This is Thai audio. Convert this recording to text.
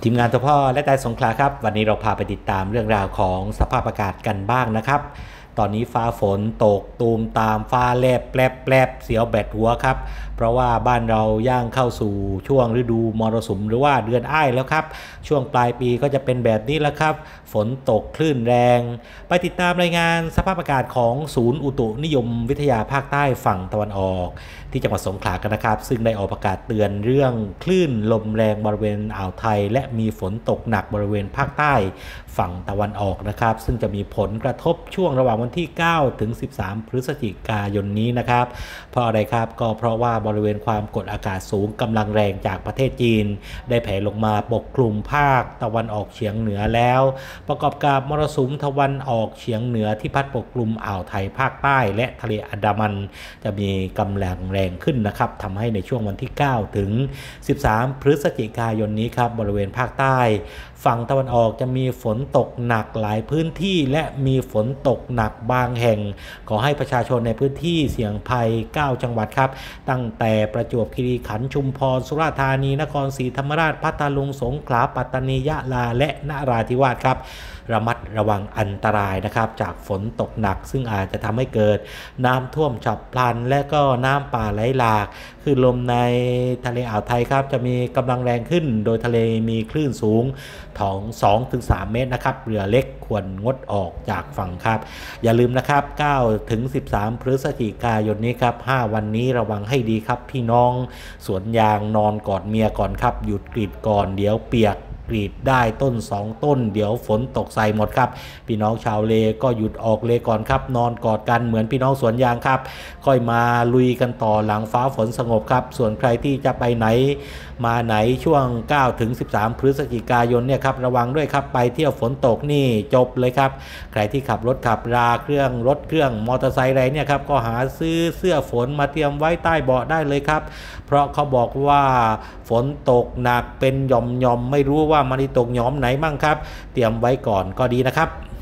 ทีมงานตัวพ่อและแต่สงขลาครับวันนี้เราพาไปติดตามเรื่องราวของสภาพอากาศกันบ้างนะครับตอนนี้ฟ้าฝนตกตูมตามฟ้าแลบแปลบแปลบเสียวแบดหัวครับเพราะว่าบ้านเราย่างเข้าสู่ช่วงฤดูมรสุมหรือว่าเดือนอ้ายแล้วครับช่วงปลายปีก็จะเป็นแบบนี้แล้วครับฝนตกคลื่นแรงไปติดตามรายงานสภาพอากาศของศูนย์อุตุนิยมวิทยาภาคใต้ฝั่งตะวันออกที่จังหวัดสงขลากันนะครับซึ่งได้ออกประกาศเตือนเรื่องคลื่นลมแรงบริเวณอ่าวไทยและมีฝนตกหนักบริเวณภาคใต้ฝั่งตะวันออกนะครับซึ่งจะมีผลกระทบช่วงระหว่างวันที่9ถึง13พฤศจิกายนนี้นะครับเพราะอะไรครับก็เพราะว่าบริเวณความกดอากาศสูงกำลังแรงจากประเทศจีนได้แผ่ลงมาปกคลุมภาคตะวันออกเฉียงเหนือแล้วประกอบกับมรสุมตะวันออกเฉียงเหนือที่พัดปกคลุมอ่าวไทยภาคใต้และทะเลอันดามันจะมีกำลังแรงขึ้นนะครับทำให้ในช่วงวันที่9ถึง13พฤศจิกายนนี้ครับบริเวณภาคใต้ฝั่งตะวันออกจะมีฝนตกหนักหลายพื้นที่และมีฝนตกหนักบางแห่งขอให้ประชาชนในพื้นที่เสี่ยงภัย9จังหวัดครับตั้งแต่ประจวบคีรีขันธ์ชุมพรสุราษฎร์ธานีนครศรีธรรมราชพัทลุงสงขลาปัตตานียะลาและนราธิวาสครับระมัดระวังอันตรายนะครับจากฝนตกหนักซึ่งอาจจะทำให้เกิดน้ำท่วมฉับพลันและก็น้ำป่าไหลหลากคือลมในทะเลอ่าวไทยครับจะมีกำลังแรงขึ้นโดยทะเลมีคลื่นสูงถึง2-3 เมตรนะครับเรือเล็กควรงดออกจากฝั่งครับอย่าลืมนะครับ9ถึง13พฤศจิกายนนี้ครับ5วันนี้ระวังให้ดีครับพี่น้องสวนยางนอนกอดเมียก่อนครับหยุดกรีดก่อนเดี๋ยวเปียกกรีดได้ต้น2ต้นเดี๋ยวฝนตกใส่หมดครับพี่น้องชาวเลก็หยุดออกเลก่อนครับนอนกอดกันเหมือนพี่น้องสวนยางครับค่อยมาลุยกันต่อหลังฟ้าฝนสงบครับส่วนใครที่จะไปไหนมาไหนช่วง9ถึง13พฤศจิกายนเนี่ยครับระวังด้วยครับไปเที่ยวฝนตกนี่จบเลยครับใครที่ขับรถขับราเครื่องรถเครื่องมอเตอร์ไซค์อะไรเนี่ยครับก็หาซื้อเสื้อฝนมาเตรียมไว้ใต้เบาะได้เลยครับเพราะเขาบอกว่าฝนตกหนักเป็นหย่อมๆไม่รู้ว่ามันตกหย่อมไหนมั่งครับเตรียมไว้ก่อนก็ดีนะครับ